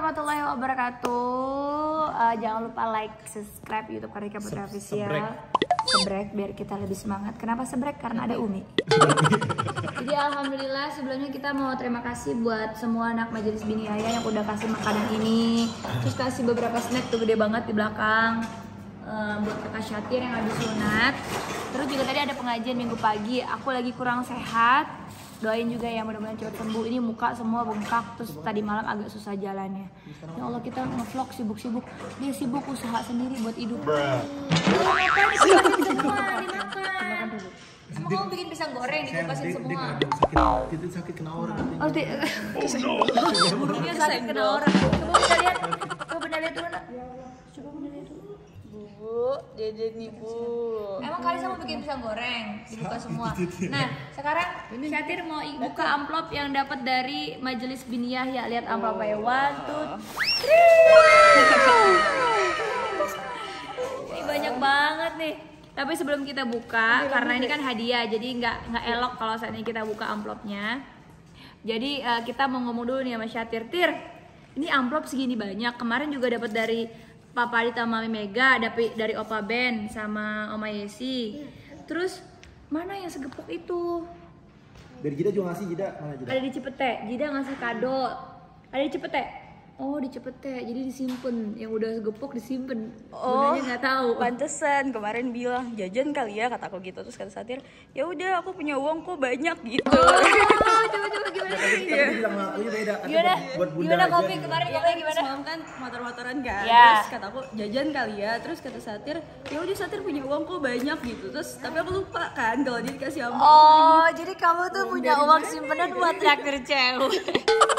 warahmatullahi wabarakatuh. Jangan lupa like, subscribe YouTube Kartika Putra Official. Sebrek biar kita lebih semangat. Kenapa sebrek? Karena ada Umi. Jadi alhamdulillah sebelumnya kita mau terima kasih buat semua anak Majelis Bini Ayah yang udah kasih makanan ini. Terus kasih beberapa snack tuh gede banget di belakang. Buat kakak Syatir yang habis sunat. Terus juga tadi ada pengajian minggu pagi. Aku lagi kurang sehat. Doain juga ya mudah-mudahan cepat sembuh. Ini muka semua bengkak, terus tadi malam agak susah jalannya. Ya Allah, kita ngevlog sibuk-sibuk. Dia sibuk usaha sendiri buat hidup. Makan semua, dimakan dulu. Emang kamu bikin pisang goreng dikupasin semua? Sakit kena orang. Oh, burungnya sakit kena orang. Coba Bunda lihat. Coba Bunda lihat dulu, Nak. Coba Bunda lihat dulu. Bu, jajan nih Bu. Emang Karissa mau bikin pisang goreng, dibuka semua. Nah, sekarang Syatir mau buka amplop yang dapat dari Majelis Biniyah ya. Lihat amplopnya. 1, 2, 3. Ini banyak banget nih. Tapi sebelum kita buka, karena ini kan hadiah, jadi nggak elok kalau saat ini kita buka amplopnya. Jadi kita mau ngomong dulu nih sama Syatir. Tir, ini amplop segini banyak. Kemarin juga dapat dari Papa Adit sama Mami Mega, dari Opa Ben sama Oma Yesi. Terus mana yang segepok itu? Dari Jida juga ngasih, Jida mana Jida? Ada di Cipete, Jida ngasih kado. Ada di Cipete. Oh, di Cipete, jadi disimpan. Yang udah segepok disimpan. Oh, nggak tahu. Pantesan kemarin bilang jajan kali ya, kata aku gitu. Terus kata Syatir, ya udah aku punya uang kok banyak gitu. Coba gimana? Tapi bilang ngakunya beda. Gimana? Buat Bunda Gimana aja. kopi kemarin kopi gimana? Semalam kan motor-motoran kan. Ya. Terus kata aku jajan kali ya. Terus kata Syatir, ya udah Syatir punya uang kok banyak gitu. Terus tapi aku lupa kan kalau dia dikasih amplop. Oh, jadi kamu tuh punya uang simpanan buat traktir cewek.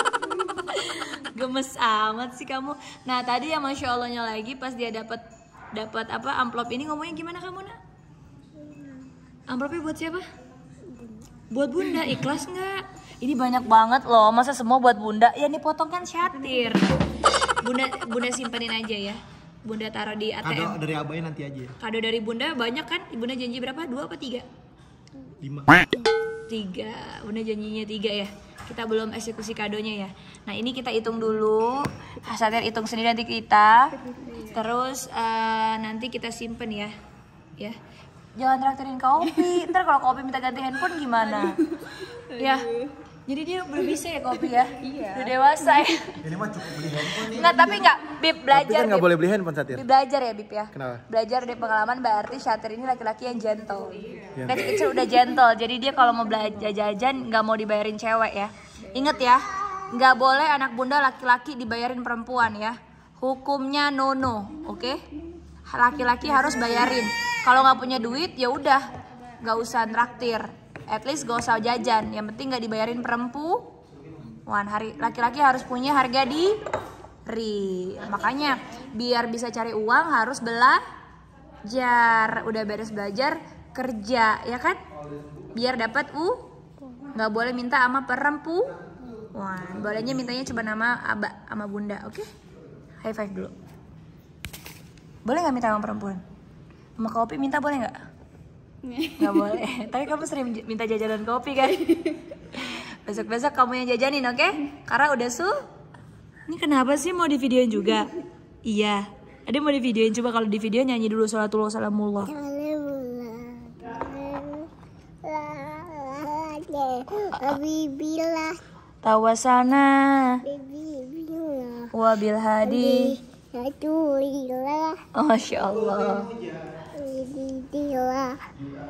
Gemes amat sih kamu. Nah tadi ya masya Allahnya lagi pas dia dapat apa amplop ini ngomongnya gimana kamu Nak? Amplopnya buat siapa? Buat Bunda. Ikhlas nggak? Ini banyak banget loh. Masa semua buat Bunda? Ya dipotong kan Syatir. Bunda simpanin aja ya. Bunda taruh di ATM. Kado dari Abai nanti aja. Kado dari Bunda banyak kan? Bunda janji berapa? 2 apa 3? 5. 3. Bunda janjinya 3 ya. Kita belum eksekusi kadonya ya. Nah ini kita hitung dulu. Syatir hitung sendiri nanti kita. Terus nanti kita simpen ya. Ya. Jangan traktirin Kopi. Ntar kalau Kopi minta ganti handphone gimana? Ya. Jadi dia belum bisa ya Kopi ya. Iya. Udah dewasa ya. Ini mah cukup beli handphone nih. Nggak, tapi nggak. Bib belajar. Tapi kan nggak boleh beli handphone Syatir. Bib belajar ya Bib ya. Kenapa? Belajar dari pengalaman berarti Syatir ini laki-laki yang gentle. Dari kecil udah gentle. Jadi dia kalau mau belajar jajan nggak mau dibayarin cewek ya. Ingat ya, nggak boleh anak Bunda laki-laki dibayarin perempuan ya. Hukumnya no, oke? Laki-laki harus bayarin. Kalau nggak punya duit ya udah, nggak usah traktir. At least gak usah jajan. Yang penting nggak dibayarin perempuan. Laki-laki harus punya harga diri. Makanya biar bisa cari uang harus belajar. Udah beres belajar kerja ya kan? Biar dapat nggak boleh minta sama perempuan. Bolehnya mintanya cuma nama Aba sama Bunda, oke? High five dulu. Boleh nggak minta sama perempuan? Sama Kopi minta boleh nggak? Nggak boleh. Tapi kamu sering minta jajanan Kopi kan? Besok-besok kamu yang jajanin, oke? Karena udah Ini kenapa sih mau di videoin juga? Iya. Ada mau di videoin, coba kalau di video nyanyi dulu sholatullah salamullah. Habibillah Tawasana Habibillah wabil hadi. Hatulillah Masya Allah. Habibillah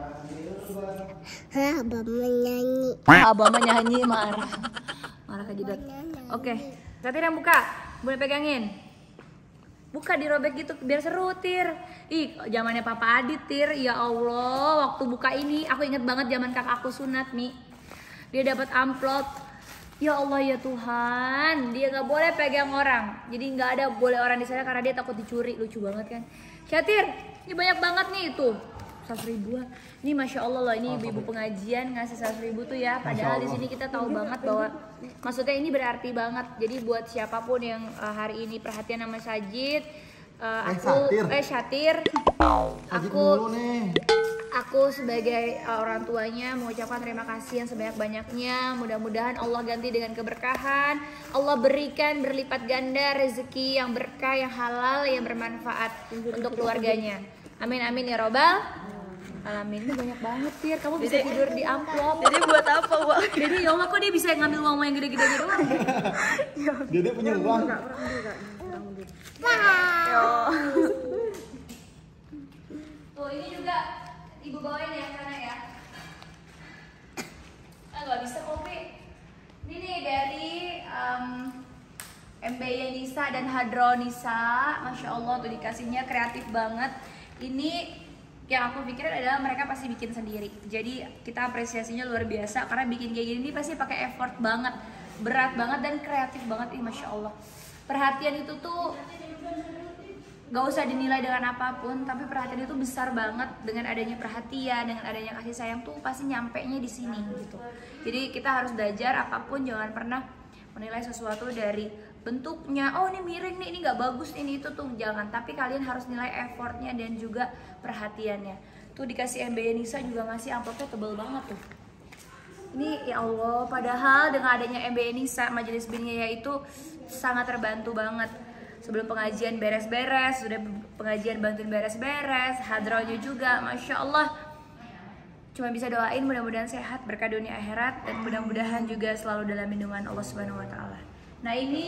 Abah menyanyi Abah menyanyi marah ke Jidat. Oke, Syatir yang buka. Boleh pegangin. Buka dirobek gitu biar seru Tir. Ih, zamannya Papa Adit Tir. Ya Allah, waktu buka ini aku inget banget zaman kakak aku sunat Mi. Dia dapat amplop. Ya Allah ya Tuhan, dia nggak boleh pegang orang. Jadi nggak ada boleh orang di sana karena dia takut dicuri. Lucu banget kan? Syatir, ini banyak banget nih itu. 100 ribuan. Ini Masya Allah loh, ini ibu-ibu pengajian ngasih 100 ribu tuh ya. Padahal di sini kita tahu banget bahwa maksudnya ini berarti banget. Jadi buat siapapun yang hari ini perhatian sama Sajid, Syatir. Aku aku sebagai orang tuanya mengucapkan terima kasih yang sebanyak-banyaknya. Mudah-mudahan Allah ganti dengan keberkahan. Allah berikan berlipat ganda rezeki yang berkah, yang halal, yang bermanfaat untuk keluarganya. Amin amin ya robbal alamin. Ini banyak banget Tir, kamu bisa tidur di amplop. Jadi buat apa uang? Jadi ya Allah kok dia bisa ngambil uang yang gede-gede gitu doang. Dia punya uang. Tuh ini juga ibu bawain ya sana ya. Nggak bisa kopi. Ini nih dari MBY Nisa dan Hadro Nisa. Masya Allah tuh dikasihnya kreatif banget. Ini yang aku pikir adalah mereka pasti bikin sendiri. Jadi kita apresiasinya luar biasa karena bikin kayak gini ini pasti pakai effort banget, berat banget dan kreatif banget. Ih Masya Allah. Perhatian itu tuh gak usah dinilai dengan apapun, tapi perhatian itu besar banget. Dengan adanya perhatian, dengan adanya kasih sayang tuh pasti nyampenya di sini gitu. Jadi kita harus belajar apapun, jangan pernah menilai sesuatu dari bentuknya. Oh ini miring nih, ini nggak bagus, ini itu tuh jangan. Tapi kalian harus nilai effortnya dan juga perhatiannya. Tuh dikasih MBY Nisa juga ngasih amplopnya tebel banget tuh. Ini ya Allah, padahal dengan adanya MBY Nisa, Majelis Biniyah itu sangat terbantu banget. Sebelum pengajian beres-beres, sudah pengajian bantuin beres-beres, hadronya juga, Masya Allah. Cuma bisa doain mudah-mudahan sehat, berkah dunia akhirat, dan mudah-mudahan juga selalu dalam lindungan Allah Subhanahu Wa Taala. Nah ini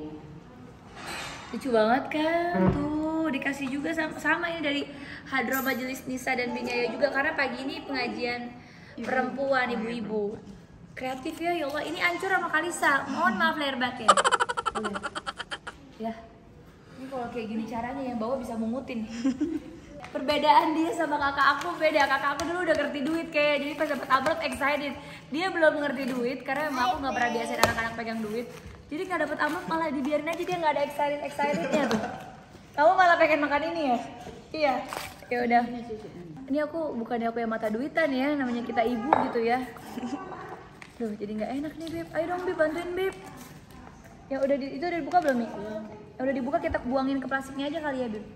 lucu banget kan, tuh dikasih juga sama ini dari Hadro Majelis Nisa dan Biniyah juga, karena pagi ini pengajian perempuan ibu-ibu. Kreatif ya Allah, ini Ancur sama Kalisa, mohon maaf lahir batin. Ya, ini kalau kayak gini caranya yang bawa bisa mungutin. Perbedaan dia sama kakak aku beda. Kakak aku dulu udah ngerti duit kayak, jadi pas dapet upload excited. Dia belum ngerti duit karena emang aku nggak pernah biasain anak-anak pegang duit. Jadi nggak dapet upload malah dibiarin aja, dia nggak ada excitednya tuh. Kamu malah pengen makan ini ya? Iya. Ya udah. Ini aku bukannya aku yang mata duitan ya, namanya kita ibu gitu ya. Duh, jadi nggak enak nih Beb. Ayo dong Beb, bantuin Beb. Ya udah itu udah dibuka belum nih? Ya udah dibuka, kita buangin ke plastiknya aja kali ya Beb.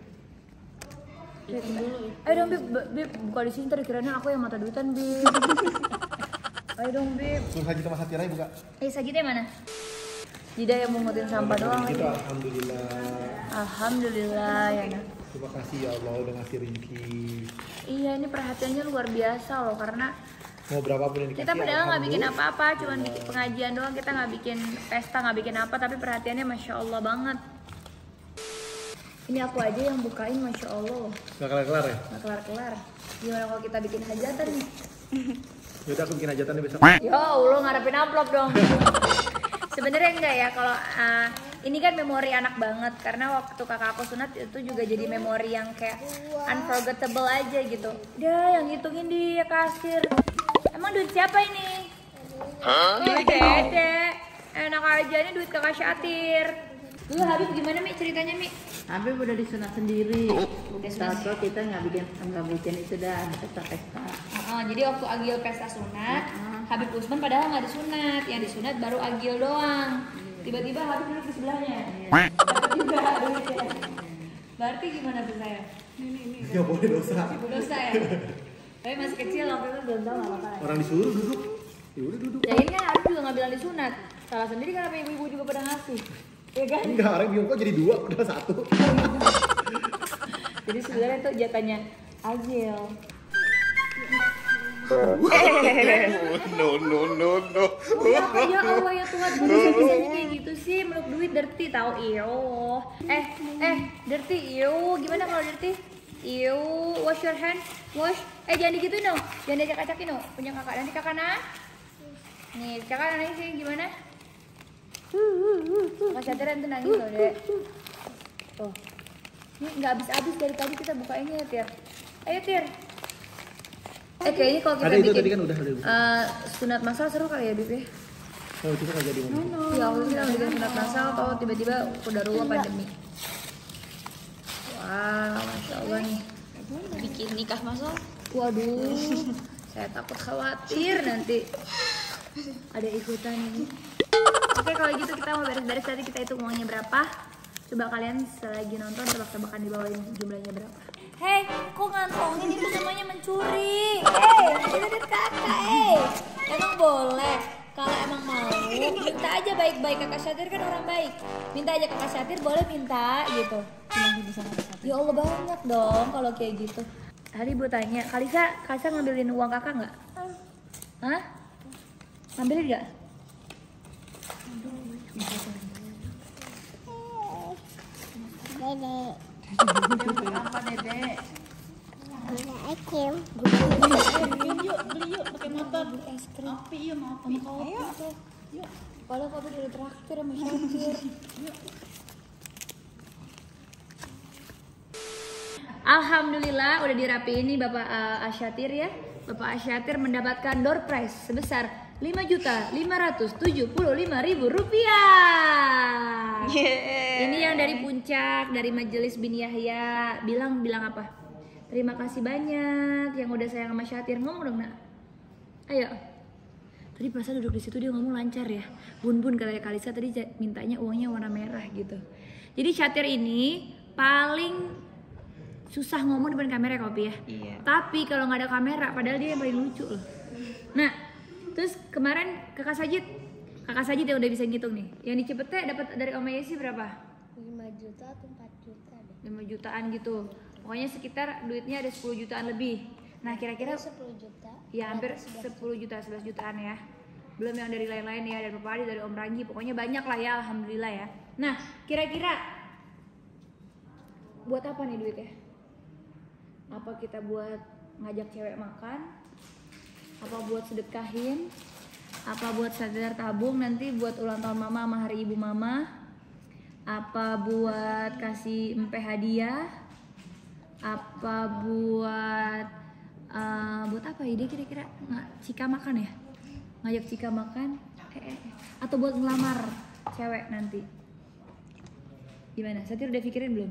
Ayo dong Beb, buka di sini, tadi kiranya aku yang mata duitan Beb. Ayo dong Beb. Terus Sajid sama Satira buka. Sajidnya mana? Jida yang mungutin sampah doang. Gitu, alhamdulillah. Alhamdulillah ya nak. Terima kasih ya Allah udah ngasih rezeki. Iya, ini perhatiannya luar biasa loh, karena Mau berapapun yang dikasih. kita padahal nggak bikin apa-apa, cuman bikin pengajian doang, kita nggak bikin pesta, nggak bikin apa, tapi perhatiannya Masya Allah banget. Ini aku aja yang bukain, Masya Allah. Gak kelar-kelar ya? Nggak kelar-kelar. Gimana kalau kita bikin hajatan nih? Yaudah aku bikin hajatan besok. Ya Allah, ngarepin amplop dong. Sebenarnya enggak ya, kalau ini kan memori anak banget, karena waktu kakak aku sunat itu juga jadi memori yang kayak unforgettable aja gitu. Dah, yang ngitungin dia kasir. Emang duit siapa ini? Duit Dede. Enak aja, ini duit kakak Syatir. Dulu Habib gimana Mi ceritanya Mi? Habib udah disunat sendiri. Udah sunat. Tato kita nggak bikin itu dah, pesta-pesta. Jadi waktu Agil pesta sunat, Habib Usman padahal nggak disunat, yang disunat baru Agil doang. Tiba-tiba Habib duduk di sebelahnya. Dapat juga duitnya. Berarti gimana tuh saya? Ini. Gak boleh dosa. Dosa ya? Tapi masih kecil waktu itu belum tahu apa-apa. Orang disuruh duduk. Ya udah duduk. Ya ini kan Habib juga nggak bilang disunat. Salah sendiri karena ibu-ibu juga pada ngasih. Ya kan? Enggak, orang bingung kok jadi dua, udah satu. Jadi sebenarnya itu jatahnya Agil. No. Ya Allah ya Tuhan, bisa-bisanya kayak gitu sih, meluk duit dirty tau. Iyo. Dirty, iyo. Gimana kalau dirty? Iyo, wash your hand, wash. Jangan digituin dong, jangan diacak-acakin dong. Punya kakak, nanti kakak nih kakak nangis sih, gimana? Kakak Syatira nanti nangis loh dek. Tuh, ini nggak habis-habis dari tadi kita bukainnya ya Tir. Ayo Tir. Kayaknya kalau kita Ada itu bikin tadi kan udah sunat masal seru kali ya Bib ya? Oh itu kan jadi ngomong. Ya waktu kita bikin sunat masal atau tiba-tiba udah ruwet pandemi. Wah, Masya Allah nih. Bikin nikah masal. Waduh, saya takut khawatir nanti ada ikutan ini. Oke, kalau gitu kita mau beres-beres, tadi kita hitung uangnya berapa. Coba kalian selagi nonton tebak-tebakan di bawah ini jumlahnya berapa. Hei, kok ngantongin itu namanya mencuri? Itu duit kakak, Emang boleh? Kalau emang mau, minta aja baik-baik. Kakak Syatir kan orang baik. Minta aja Kakak Syatir, boleh minta gitu. Ya Allah, banyak dong kalau kayak gitu. Tadi Bu tanya, Kalisa ngambilin uang kakak nggak? Hah? Ngambilin nggak? Dede. Apa Dede? Ada ice Beli yuk pakai motor. Es krim. Api yuk mau api. Ayo. Yuk. Padahal kamu udah traktir sama Syatir. Alhamdulillah udah dirapiin nih Bapak Asyatir ya. Bapak Asyatir mendapatkan door prize sebesar Rp5.575.000 rupiah. Ini yang dari puncak, dari Majelis Bin Yahya. Bilang apa? Terima kasih banyak yang udah sayang sama Syatir. Ngomong dong nak. Ayo. Tadi pas duduk di situ dia ngomong lancar ya. Bun katanya Kalisa tadi mintanya uangnya warna merah gitu. Jadi Syatir ini paling susah ngomong depan kamera Kopi ya. Iya. Tapi kalau nggak ada kamera, padahal dia yang paling lucu loh. Nah, terus kemarin Kakak Sajid yang udah bisa ngitung nih. Yang di Cipete dapat dari Om Yesi berapa? 5 juta atau 4 juta deh. 5 jutaan gitu. Pokoknya sekitar duitnya ada 10 jutaan lebih. Nah, kira-kira 10 juta. ya hampir 10 juta, 11 jutaan ya. Belum yang dari lain-lain ya, dari Bapak Adi, dari Om Ranggi. Pokoknya banyak lah ya, alhamdulillah ya. Nah, kira-kira buat apa nih duitnya? Apa kita buat ngajak cewek makan? Apa buat sedekahin? Apa buat sadar tabung nanti buat ulang tahun mama sama hari ibu mama? Apa buat kasih empe hadiah? Apa buat apa ya dia kira-kira? Cika makan ya? Ngajak Cika makan? Atau buat ngelamar cewek nanti? Gimana? Satir udah pikirin belum?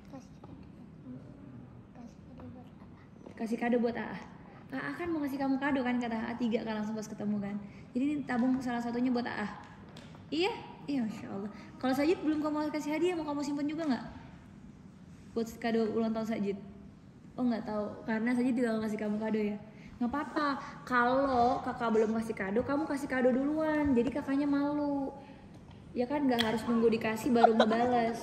Kasih kado buat AA. AA kan mau kasih kamu kado kan, kata AA 3 kan langsung pas ketemu kan. Jadi ini tabung salah satunya buat AA. Iya? Iya, Masya Allah. Kalau Sajid belum kamu kasih hadiah, mau kamu simpen juga nggak? Buat kado ulang tahun Sajid? Oh nggak tahu, karena Sajid juga nggak kasih kamu kado ya. Nggak apa-apa, kalau kakak belum kasih kado, kamu kasih kado duluan. Jadi kakaknya malu. Ya kan nggak harus nunggu dikasih baru ngebales.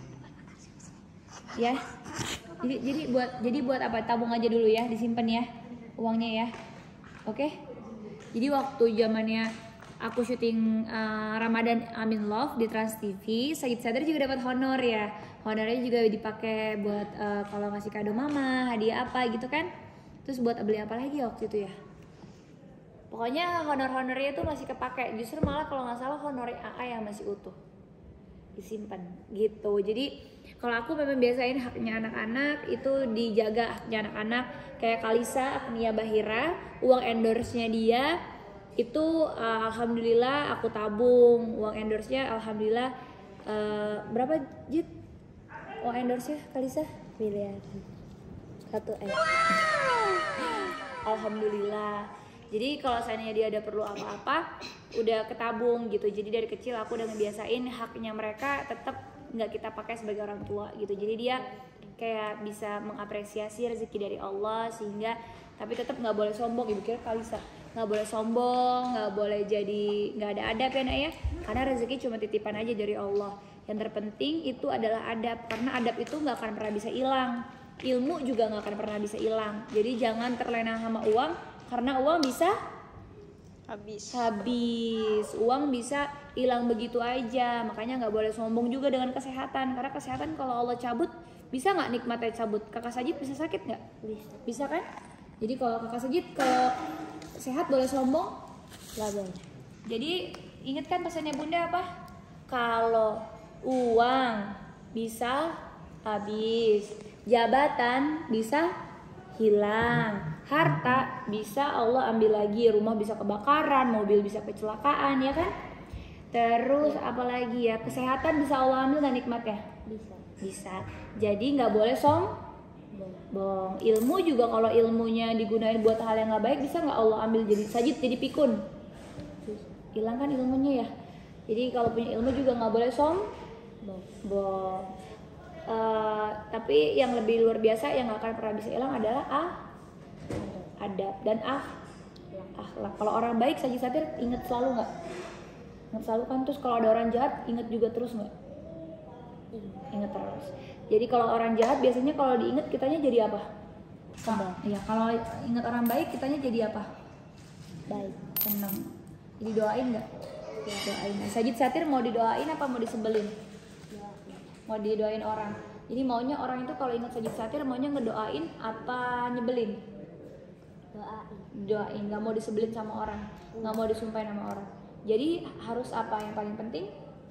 Ya. Jadi buat apa? Tabung aja dulu ya, disimpan ya uangnya ya. Oke? Jadi waktu zamannya aku syuting Ramadan Amin Love di Trans TV, Sajid Sadar juga dapat honor ya. Honornya juga dipakai buat kalau ngasih kado mama, hadiah apa gitu kan. Terus buat beli apa lagi waktu itu ya? Pokoknya honor-honornya tuh masih kepake. Justru malah kalau nggak salah honor AA yang masih utuh disimpan gitu. Jadi kalau aku memang biasain haknya anak-anak itu dijaga, haknya anak-anak. Kayak Kalisa, Agnia Bahira, uang endorse-nya dia itu alhamdulillah aku tabung. Uang endorse-nya alhamdulillah berapa Jit? Uang endorse-nya Kalisa? Miliar 1 M. Alhamdulillah. Jadi kalau seandainya dia ada perlu apa-apa udah ketabung gitu. Jadi dari kecil aku udah ngebiasain haknya mereka tetap nggak kita pakai sebagai orang tua gitu. Jadi dia kayak bisa mengapresiasi rezeki dari Allah sehingga, tapi tetap nggak boleh sombong. Ibu kira Kalisa nggak boleh sombong, nggak boleh jadi nggak ada adab ya nak ya, karena rezeki cuma titipan aja dari Allah. Yang terpenting itu adalah adab, karena adab itu nggak akan pernah bisa hilang, ilmu juga nggak akan pernah bisa hilang. Jadi jangan terlena sama uang, karena uang bisa habis, uang bisa hilang begitu aja. Makanya nggak boleh sombong juga dengan kesehatan, karena kesehatan kalau Allah cabut, bisa nggak nikmatnya cabut? Kakak Sajid bisa sakit nggak? Bisa kan? Jadi kalau kakak Sajid kalau sehat boleh sombong? Nggak boleh. Jadi ingat kan pesannya bunda apa? Kalau uang bisa habis, jabatan bisa hilang, harta bisa Allah ambil lagi, rumah bisa kebakaran, mobil bisa kecelakaan ya kan? Terus apalagi ya, kesehatan bisa Allah ambil nggak nikmatnya? Bisa. Jadi nggak boleh sombong. Ilmu juga kalau ilmunya digunain buat hal yang nggak baik bisa nggak Allah ambil jadi Sajid, jadi pikun? Hilang kan ilmunya ya. Jadi kalau punya ilmu juga nggak boleh sombong. Tapi yang lebih luar biasa yang gak akan pernah bisa hilang adalah adab dan akhlak. Kalau orang baik Sajid Satir inget selalu nggak? Inget selalu kan. Terus kalau ada orang jahat inget juga terus nggak? Inget terus. Jadi kalau orang jahat biasanya kalau diinget kitanya jadi apa? Iya, kalau inget orang baik kitanya jadi apa? Baik. Seneng. Jadi doain nggak? Ya, doain. Sajid Satir mau didoain apa mau disebelin? Mau didoain orang. Jadi maunya orang itu kalau inget Sajid Satir maunya ngedoain apa nyebelin? Doain, nggak mau disebelin sama orang, nggak mau disumpahin sama orang. Jadi harus apa yang paling penting?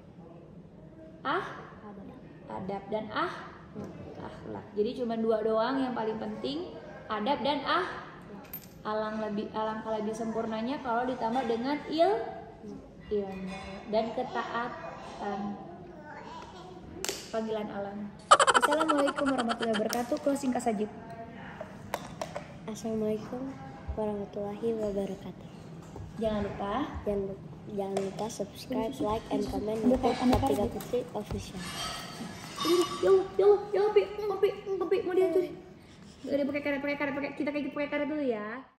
Adab dan akhlak. Jadi cuma dua doang yang paling penting, adab dan alangkah lebih sempurnanya kalau ditambah dengan ilmu dan ketaatan. Panggilan alam. Assalamualaikum warahmatullahi wabarakatuh. Closing Kak Sajid. Assalamualaikum warahmatullahi wabarakatuh. Jangan lupa subscribe, like, and comment untuk Kartika Putri Official. Yuk, Pi, mau dihancurin. Udah pakai karet, kita kayak gitu pakai karet dulu ya.